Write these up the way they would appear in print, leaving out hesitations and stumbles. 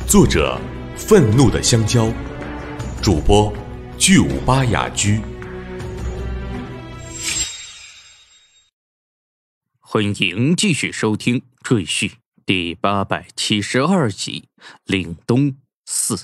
作者愤怒的香蕉，主播巨无巴雅居。 欢迎继续收听赘婿第872集凛冬4。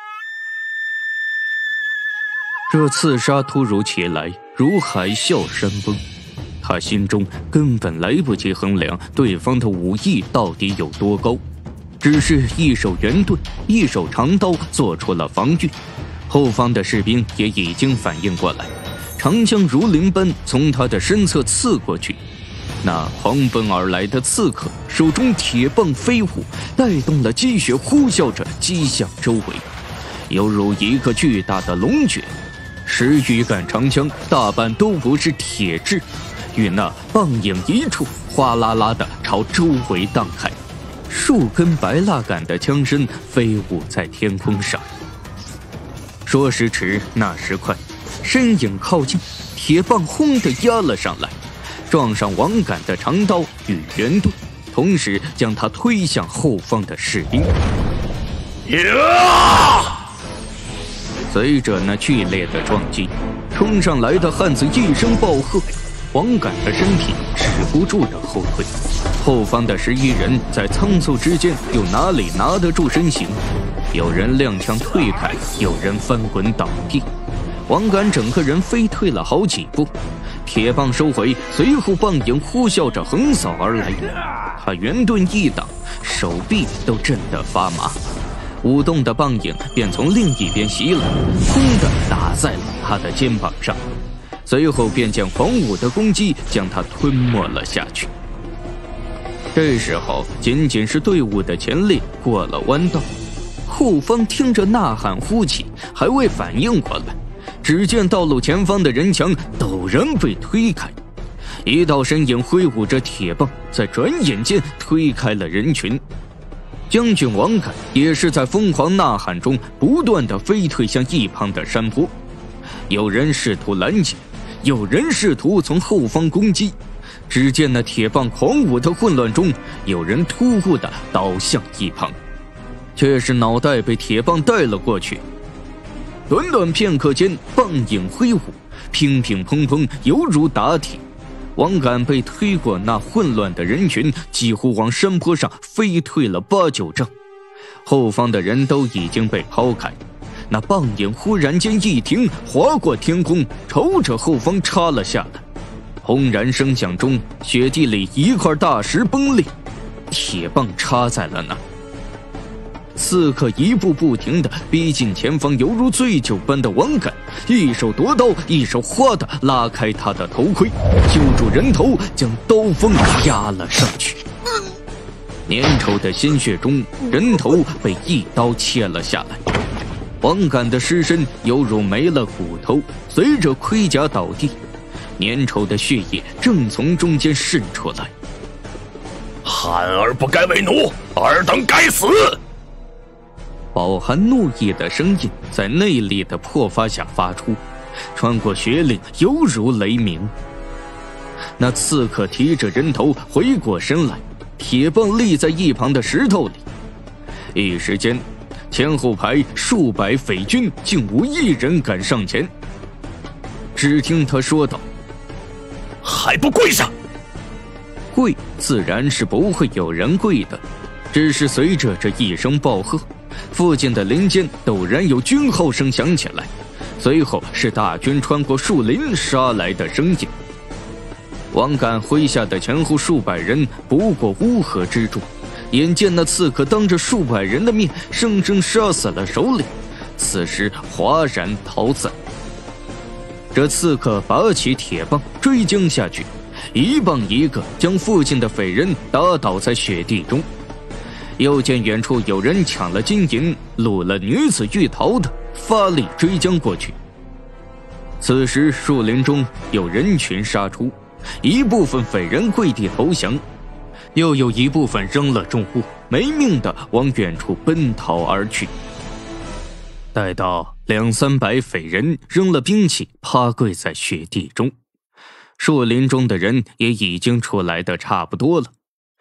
这刺杀突如其来，如海啸山崩，他心中根本来不及衡量对方的武艺到底有多高，只是一手圆盾，一手长刀做出了防御。后方的士兵也已经反应过来，长枪如林般从他的身侧刺过去。那狂奔而来的刺客手中铁棒飞舞，带动了积雪呼啸着击向周围，犹如一个巨大的龙卷。10余杆长枪大半都不是铁制，与那棒影一触，哗啦啦地朝周围荡开，数根白蜡杆的枪身飞舞在天空上。说时迟，那时快，身影靠近，铁棒轰地压了上来，撞上王敢的长刀与圆盾，同时将他推向后方的士兵。随着那剧烈的撞击，冲上来的汉子一声暴喝，王敢的身体止不住的后退，后方的11人在仓促之间又哪里拿得住身形，有人踉跄退开，有人翻滚倒地，王敢整个人飞退了好几步，铁棒收回，随后棒影呼啸着横扫而来，他圆盾一挡，手臂都震得发麻，舞动的棒影便从另一边袭来，轰地打在了他的肩膀上，随后便见狂舞的攻击将他吞没了下去。这时候仅仅是队伍的前列过了弯道，后方听着呐喊呼起，还未反应过来，只见道路前方的人墙陡然被推开，一道身影挥舞着铁棒，在转眼间推开了人群。将军王敢也是在疯狂呐喊中不断地飞退向一旁的山坡，有人试图拦截，有人试图从后方攻击，只见那铁棒狂舞的混乱中，有人突兀地倒向一旁，却是脑袋被铁棒带了过去。短短片刻间，棒影挥舞，乒乒乓乓，犹如打铁。王敢被推过那混乱的人群，几乎往山坡上飞退了8、9丈，后方的人都已经被抛开，那棒影忽然间一停，划过天空，朝着后方插了下来。轰然声响中，雪地里一块大石崩裂，铁棒插在了那。刺客一步不停地逼近前方，犹如醉酒般的王敢，一手夺刀，一手哗地拉开他的头盔，揪住人头，将刀锋压了上去。粘稠的鲜血中，人头被一刀切了下来。王敢的尸身犹如没了骨头，随着盔甲倒地，粘稠的血液正从中间渗出来。 汉儿不该为奴，尔等该死！ 饱含怒意的声音在内力的破发下发出，穿过雪岭，犹如雷鸣。那刺客提着人头回过身来，铁棒立在一旁的石头里。一时间，前后排数百匪军竟无一人敢上前。只听他说道：“ 还不跪下！” 跪自然是不会有人跪的，只是随着这一声暴喝，附近的林间陡然有军号声响起来，随后是大军穿过树林杀来的声音。王敢麾下的前后数百人不过乌合之众，眼见那刺客当着数百人的面生生杀死了首领，此时哗然逃散。这刺客拔起铁棒追将下去，一棒一个将附近的匪人打倒在雪地中。又见远处有人抢了金银，掳了女子欲逃的，发力追将过去。此时树林中有人群杀出，一部分匪人跪地投降，又有一部分扔了重物，没命地往远处奔逃而去。待到2、300匪人扔了兵器，趴跪在雪地中，树林中的人也已经出来的差不多了。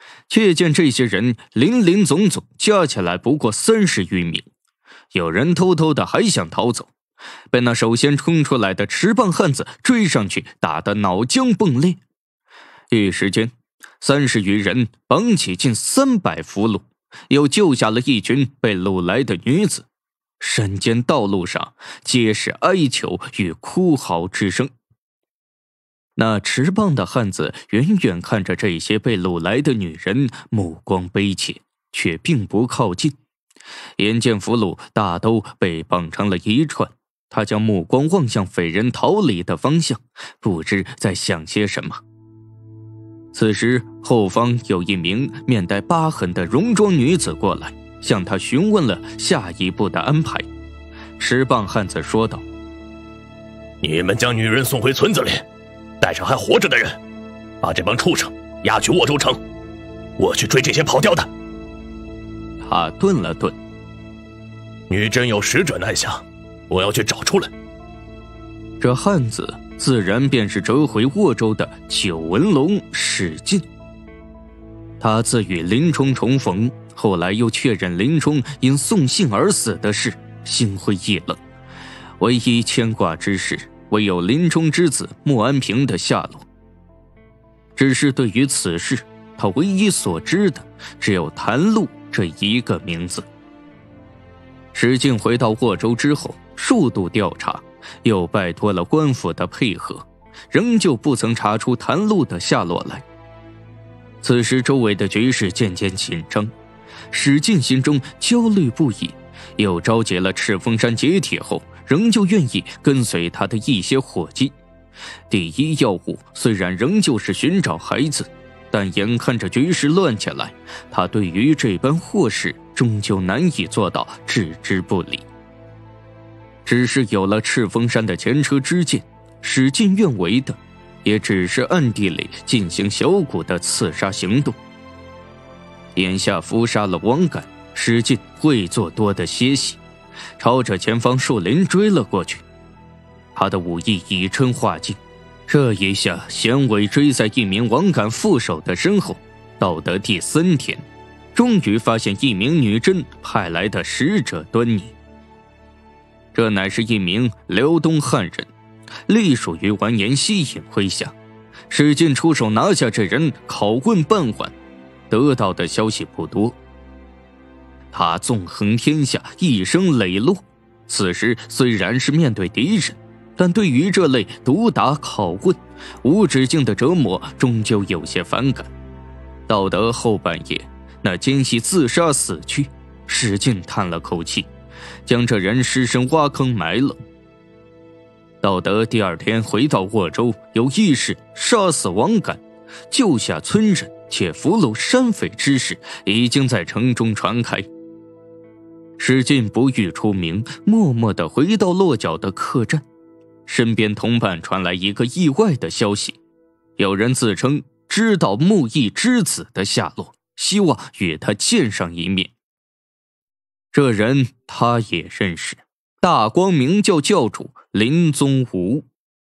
却见这些人林林总总加起来不过30余名，有人偷偷的还想逃走，被那首先冲出来的持棒汉子追上去，打得脑浆迸裂。一时间30余人绑起近300俘虏，又救下了一群被掳来的女子。山间道路上皆是哀求与哭嚎之声。那持棒的汉子远远看着这些被掳来的女人，目光悲切，却并不靠近。眼见俘虏大都被绑成了一串，他将目光望向匪人逃离的方向，不知在想些什么。此时后方有一名面带疤痕的戎装女子过来，向他询问了下一步的安排。持棒汉子说道： 你们将女人送回村子里，带上还活着的人，把这帮畜生押去沃州城，我去追这些跑掉的。 他顿了顿， 女真有使者南下，我要去找出来。 这汉子自然便是折回沃州的九纹龙史进。他自与林冲重逢，后来又确认林冲因送信而死的事，心灰意冷，唯一牵挂之事唯有林冲之子穆安平的下落。只是对于此事，他唯一所知的只有谭禄这一个名字。史进回到沃州之后，数度调查，又拜托了官府的配合，仍旧不曾查出谭禄的下落来。此时周围的局势渐渐紧张，史进心中焦虑不已，又召集了赤峰山解体后仍旧愿意跟随他的一些伙计。第一要务虽然仍旧是寻找孩子，但眼看着局势乱起来，他对于这般祸事终究难以做到置之不理。只是有了赤峰山的前车之鉴，史进愿为的也只是暗地里进行小股的刺杀行动。眼下伏杀了王敢，史进未做多的歇息，朝着前方树林追了过去。他的武艺已臻化境，这一下衔尾追在一名王敢副手的身后，到得第3天，终于发现一名女真派来的使者端倪。这乃是一名辽东汉人，隶属于完颜西隐麾下。史进出手拿下这人，拷问半晚，得到的消息不多。他纵横天下，一生磊落，此时虽然是面对敌人，但对于这类毒打拷问无止境的折磨，终究有些反感。到得后半夜，那奸细自杀死去，史进叹了口气，将这人尸身挖坑埋了。道德第2天回到沃州，有意识杀死王敢，救下村人，且俘虏山匪之事已经在城中传开。史进不欲出名，默默地回到落脚的客栈。身边同伴传来一个意外的消息，有人自称知道穆义之子的下落，希望与他见上一面。这人他也认识，大光明教教主林宗吾。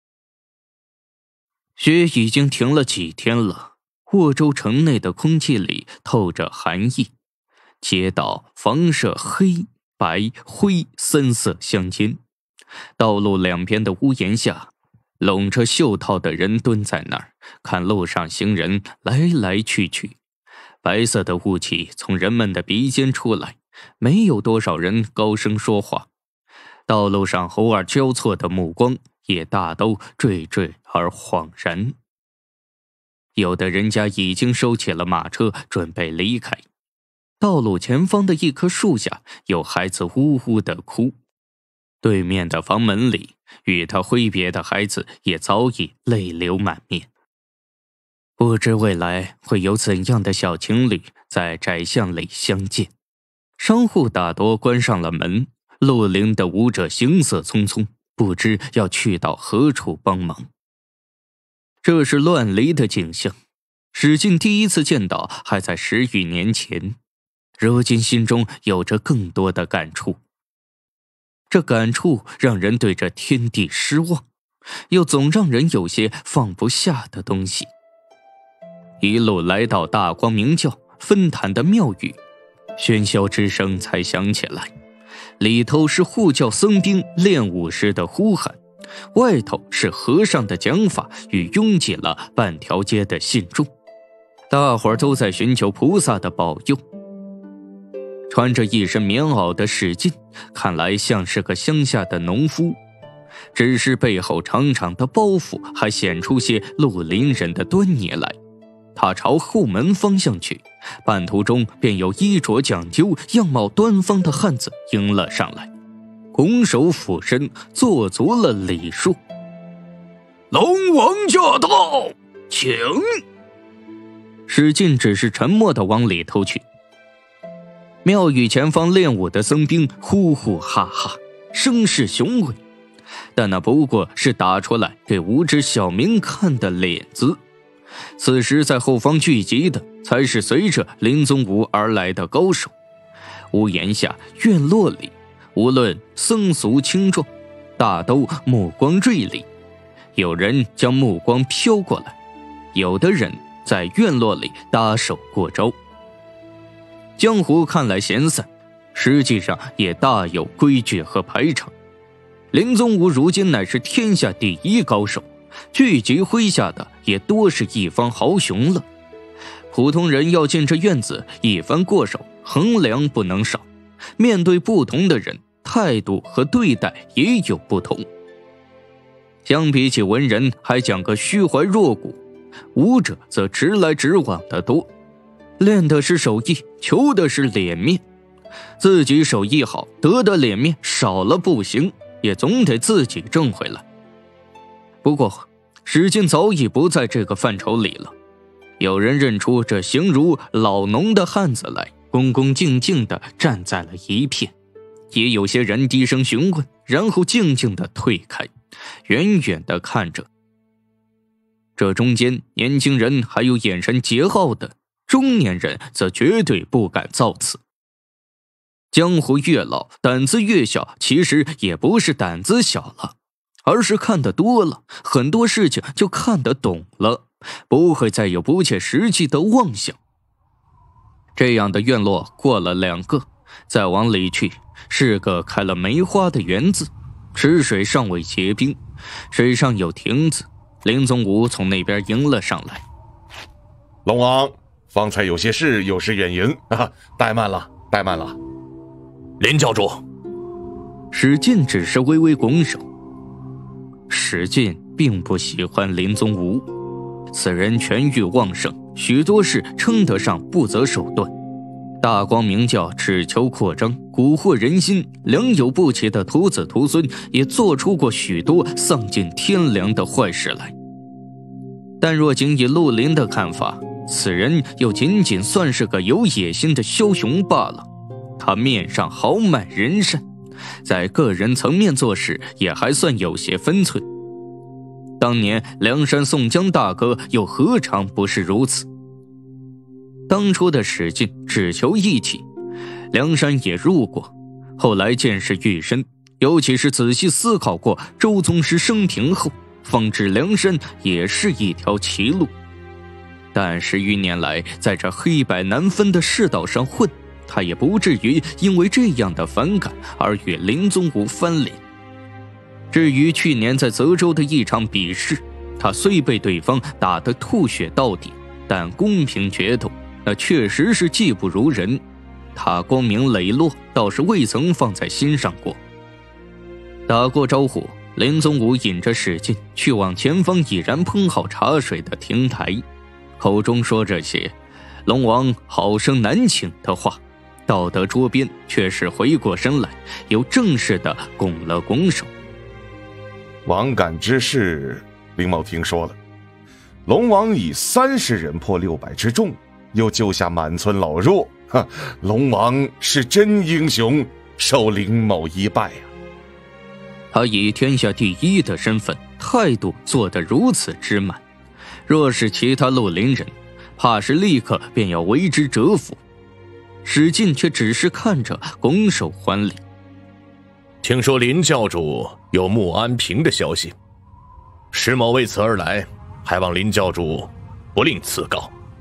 雪已经停了几天了，沃州城内的空气里透着寒意，街道房舍黑白灰3色相间，道路两边的屋檐下，拢着袖套的人蹲在那儿，看路上行人来来去去。白色的雾气从人们的鼻尖出来，没有多少人高声说话。道路上偶尔交错的目光也大都惴惴而恍然。有的人家已经收起了马车，准备离开。道路前方的一棵树下，有孩子呜呜地哭。对面的房门里，与他挥别的孩子也早已泪流满面。不知未来会有怎样的小情侣在窄巷里相见。商户大多关上了门，绿林的舞者行色匆匆，不知要去到何处帮忙。这是乱离的景象，史进第一次见到还在10余年前，如今心中有着更多的感触。这感触让人对这天地失望，又总让人有些放不下的东西。 一路来到大光明教分坛的庙宇，喧嚣之声才响起来。里头是护教僧兵练武时的呼喊，外头是和尚的讲法与拥挤了半条街的信众。大伙儿都在寻求菩萨的保佑。穿着一身棉袄的史进，看来像是个乡下的农夫，只是背后长长的包袱还显出些绿林人的端倪来。他朝后门方向去，半途中便有衣着讲究、样貌端方的汉子迎了上来，拱手俯身做足了礼数。 龙王驾到，请。 史进只是沉默地往里头去。庙宇前方练武的僧兵呼呼哈哈，声势雄伟，但那不过是打出来给无知小民看的脸子。此时在后方聚集的才是随着林宗吾而来的高手。屋檐下院落里，无论僧俗轻重，大都目光锐利，有人将目光飘过来，有的人在院落里搭手过招。江湖看来闲散，实际上也大有规矩和排场。林宗吾如今乃是天下第一高手，聚集麾下的也多是一方豪雄了。普通人要进这院子一番过手，衡量不能少。面对不同的人，态度和对待也有不同。相比起文人还讲个虚怀若谷，武者则直来直往的多，练的是手艺，求的是脸面。自己手艺好，得的脸面少了不行，也总得自己挣回来。不过史进早已不在这个范畴里了。有人认出这形如老农的汉子来，恭恭敬敬地站在了一片，也有些人低声询问，然后静静地退开，远远地看着。这中间年轻人还有眼神桀骜的，中年人则绝对不敢造次。江湖越老，胆子越小，其实也不是胆子小了，而是看得多了，很多事情就看得懂了，不会再有不切实际的妄想。这样的院落过了2个，再往里去是个开了梅花的园子，池水尚未结冰，水上有亭子。林宗吾从那边迎了上来。 龙王，方才有些事，有失远迎啊，怠慢了，怠慢了。 林教主。 史进只是微微拱手。史进并不喜欢林宗吾，此人权欲旺盛，许多事称得上不择手段。大光明教只求扩张，蛊惑人心，良莠不齐的徒子徒孙也做出过许多丧尽天良的坏事来。但若仅以陆林的看法，此人又仅仅算是个有野心的枭雄罢了。他面上豪迈人善，在个人层面做事也还算有些分寸。当年梁山宋江大哥又何尝不是如此？当初的史进只求义气，梁山也入过，后来见识愈深，尤其是仔细思考过周宗师生平后，方知梁山也是一条歧路。但10余年来，在这黑白难分的世道上混，他也不至于因为这样的反感而与林宗吾翻脸。至于去年在泽州的一场比试，他虽被对方打得吐血到底，但公平决斗那确实是技不如人，他光明磊落，倒是未曾放在心上过。打过招呼，林宗吾引着史进去往前方已然烹好茶水的亭台，口中说这些龙王好生难请的话，到得桌边却是回过身来，又正式的拱了拱手。 王敢之事，林某听说了。龙王以30人破600之众，又救下满村老弱，龙王是真英雄，受林某一拜啊！ 他以天下第一的身份，态度做得如此之满，若是其他绿林人，怕是立刻便要为之折服。史进却只是看着，拱手还礼。 听说林教主有穆安平的消息，石某为此而来，还望林教主不吝赐告。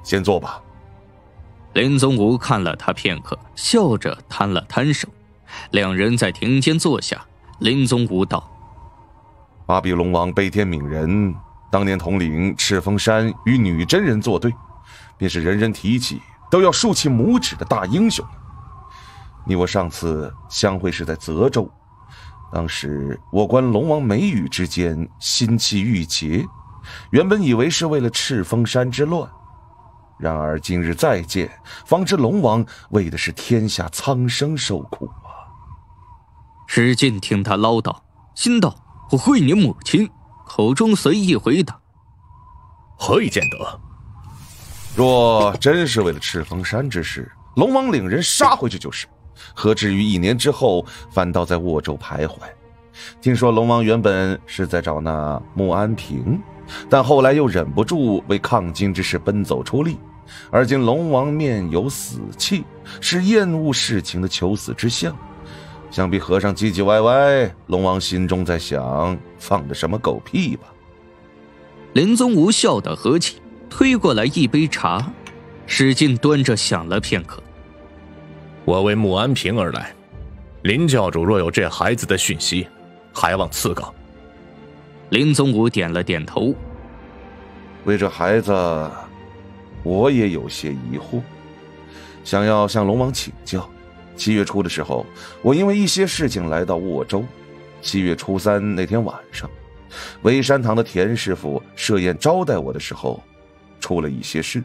先坐吧。 林宗吾看了他片刻，笑着摊了摊手。两人在庭间坐下。林宗吾道： 八臂龙王悲天悯人，当年统领赤峰山与女真人作对，便是人人提起都要竖起拇指的大英雄。你我上次相会是在泽州，当时我观龙王眉宇之间心气郁结，原本以为是为了赤峰山之乱，然而今日再见，方知龙王为的是天下苍生受苦啊。 史进听他唠叨，心道：我会你母亲，口中随意回答： 何以见得？ 若真是为了赤峰山之事，龙王领人杀回去就是，何至于1年之后反倒在沃州徘徊？听说龙王原本是在找那穆安平，但后来又忍不住为抗金之事奔走出力，而今龙王面有死气，是厌恶事情的求死之相。想必和尚唧唧歪歪，龙王心中在想放的什么狗屁吧。 林宗吾笑得和气，推过来一杯茶。史进端着想了片刻： 我为穆安平而来，林教主若有这孩子的讯息，还望赐告。 林宗吾点了点头。 为这孩子，我也有些疑惑，想要向龙王请教。7月初的时候，我因为一些事情来到沃州。7月初3那天晚上，微山堂的田师傅设宴招待我的时候，出了一些事。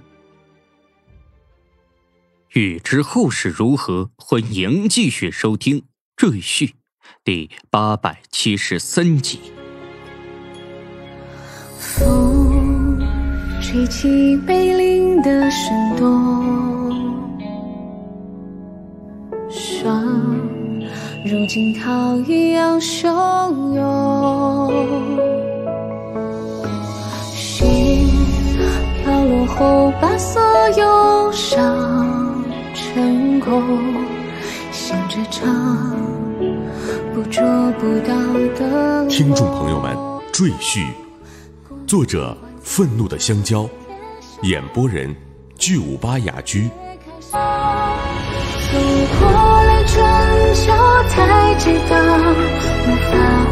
欲知后事如何，欢迎继续收听《赘婿》第873集。 风吹起碑林的深冬，霜如惊涛一样汹涌，心飘落后把所有伤成功，像这场捕捉不到的听众朋友们，《赘婿》作者愤怒的香蕉，演播人巨无霸雅居。 走过了春秋，才知道无法